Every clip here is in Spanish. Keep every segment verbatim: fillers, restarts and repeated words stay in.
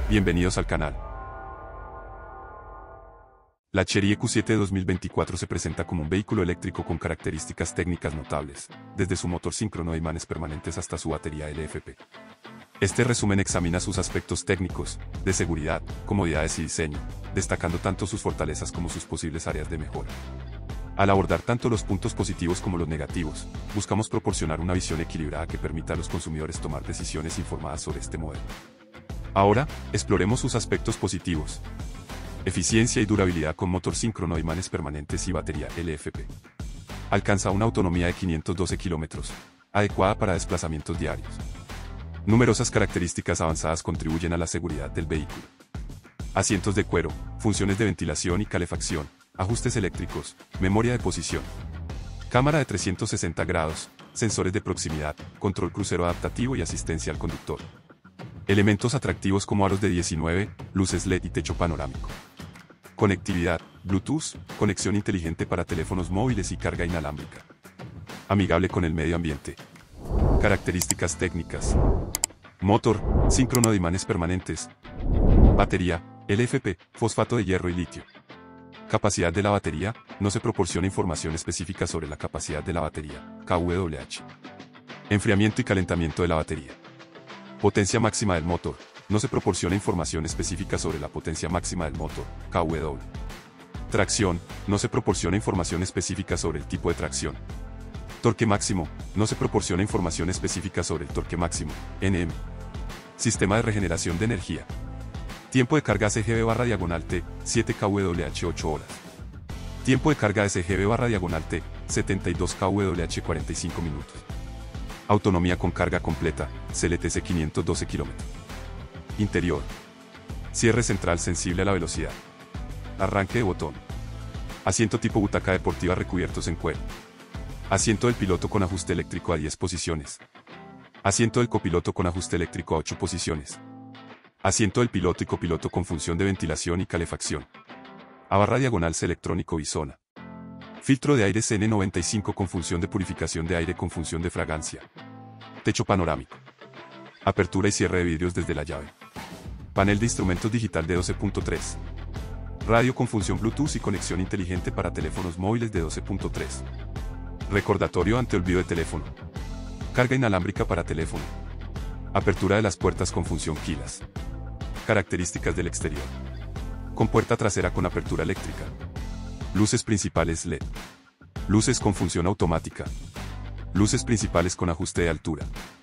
Bienvenidos al canal. La Chery E Q siete dos mil veinticuatro se presenta como un vehículo eléctrico con características técnicas notables, desde su motor síncrono de imanes permanentes hasta su batería L F P. Este resumen examina sus aspectos técnicos, de seguridad, comodidades y diseño, destacando tanto sus fortalezas como sus posibles áreas de mejora. Al abordar tanto los puntos positivos como los negativos, buscamos proporcionar una visión equilibrada que permita a los consumidores tomar decisiones informadas sobre este modelo. Ahora, exploremos sus aspectos positivos. Eficiencia y durabilidad con motor síncrono de imanes permanentes y batería L F P. Alcanza una autonomía de quinientos doce kilómetros, adecuada para desplazamientos diarios. Numerosas características avanzadas contribuyen a la seguridad del vehículo. Asientos de cuero, funciones de ventilación y calefacción, ajustes eléctricos, memoria de posición. Cámara de trescientos sesenta grados, sensores de proximidad, control crucero adaptativo y asistencia al conductor. Elementos atractivos como aros de diecinueve, luces L E D y techo panorámico. Conectividad, Bluetooth, conexión inteligente para teléfonos móviles y carga inalámbrica. Amigable con el medio ambiente. Características técnicas. Motor, síncrono de imanes permanentes. Batería, L F P, fosfato de hierro y litio. Capacidad de la batería, no se proporciona información específica sobre la capacidad de la batería, K W H. Enfriamiento y calentamiento de la batería. Potencia máxima del motor, no se proporciona información específica sobre la potencia máxima del motor, K W. Tracción, no se proporciona información específica sobre el tipo de tracción. Torque máximo, no se proporciona información específica sobre el torque máximo, N M. Sistema de regeneración de energía. Tiempo de carga S G B barra diagonal T, siete kilowatt hora, ocho horas. Tiempo de carga S G B barra diagonal T, setenta y dos kilowatt hora, cuarenta y cinco minutos. Autonomía con carga completa, C L T C quinientos doce kilómetros. Interior. Cierre central sensible a la velocidad. Arranque de botón. Asiento tipo butaca deportiva recubiertos en cuero. Asiento del piloto con ajuste eléctrico a diez posiciones. Asiento del copiloto con ajuste eléctrico a ocho posiciones. Asiento del piloto y copiloto con función de ventilación y calefacción. A barra diagonal C electrónico bisona. Filtro de aire C N noventa y cinco con función de purificación de aire con función de fragancia. Techo panorámico. Apertura y cierre de vidrios desde la llave. Panel de instrumentos digital de doce punto tres. Radio con función Bluetooth y conexión inteligente para teléfonos móviles de doce punto tres. Recordatorio ante olvido de teléfono. Carga inalámbrica para teléfono. Apertura de las puertas con función keyless. Características del exterior. Con puerta trasera con apertura eléctrica. Luces principales L E D. Luces con función automática. Luces principales con ajuste de altura.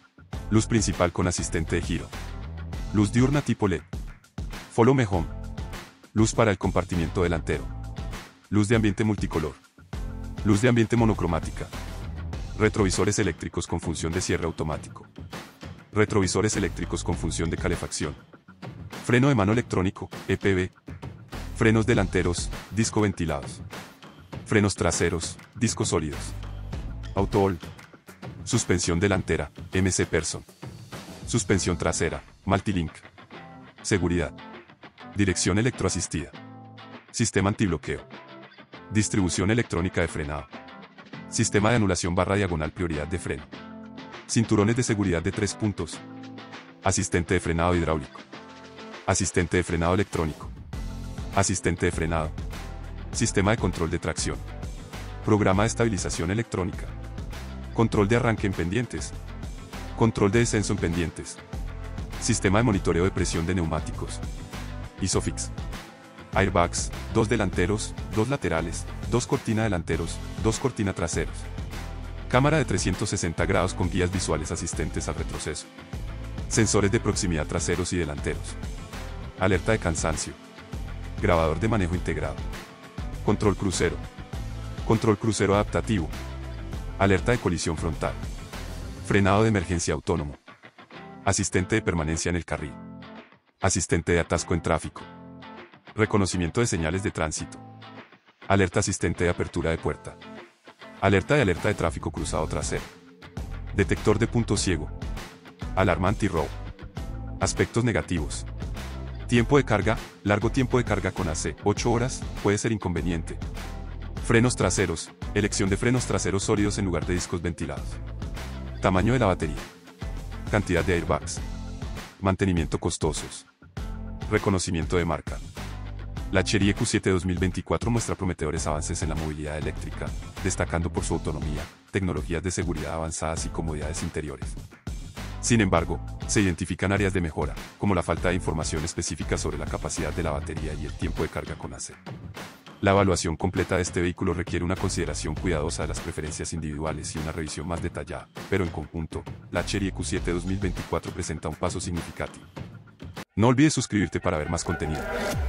Luz principal con asistente de giro. Luz diurna tipo L E D. Follow Me Home. Luz para el compartimiento delantero. Luz de ambiente multicolor. Luz de ambiente monocromática. Retrovisores eléctricos con función de cierre automático. Retrovisores eléctricos con función de calefacción. Freno de mano electrónico, E P B. Frenos delanteros, disco ventilados. Frenos traseros, discos sólidos. Auto-Hold. Suspensión delantera, M C Person. Suspensión trasera, Multilink. Seguridad. Dirección electroasistida. Sistema antibloqueo. Distribución electrónica de frenado. Sistema de anulación barra diagonal prioridad de freno. Cinturones de seguridad de tres puntos. Asistente de frenado hidráulico. Asistente de frenado electrónico. Asistente de frenado. Sistema de control de tracción. Programa de estabilización electrónica. Control de arranque en pendientes. Control de descenso en pendientes. Sistema de monitoreo de presión de neumáticos. Isofix. Airbags, dos delanteros, dos laterales, dos cortina delanteros, dos cortina traseros. Cámara de trescientos sesenta grados con guías visuales asistentes al retroceso. Sensores de proximidad traseros y delanteros. Alerta de cansancio. Grabador de manejo integrado. Control crucero. Control crucero adaptativo. Alerta de colisión frontal. Frenado de emergencia autónomo. Asistente de permanencia en el carril. Asistente de atasco en tráfico. Reconocimiento de señales de tránsito. Alerta asistente de apertura de puerta. Alerta de alerta de tráfico cruzado trasero. Detector de punto ciego. Alarma anti-robo. Aspectos negativos. Tiempo de carga, largo tiempo de carga con A C, ocho horas, puede ser inconveniente. Frenos traseros, elección de frenos traseros sólidos en lugar de discos ventilados. Tamaño de la batería. Cantidad de airbags. Mantenimiento costosos. Reconocimiento de marca. La Chery E Q siete dos mil veinticuatro muestra prometedores avances en la movilidad eléctrica, destacando por su autonomía, tecnologías de seguridad avanzadas y comodidades interiores. Sin embargo, se identifican áreas de mejora, como la falta de información específica sobre la capacidad de la batería y el tiempo de carga con A C. La evaluación completa de este vehículo requiere una consideración cuidadosa de las preferencias individuales y una revisión más detallada, pero en conjunto, la Chery E Q siete dos mil veinticuatro presenta un paso significativo. No olvides suscribirte para ver más contenido.